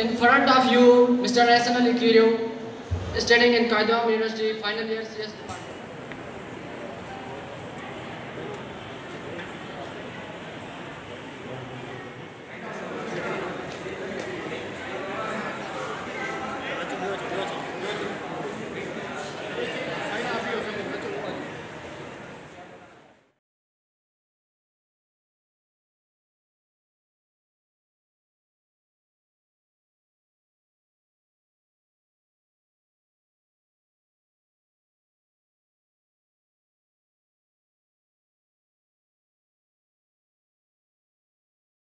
In front of you, Mr. Rasan Ali Kiriu, studying in Qaidam University, final year CS department.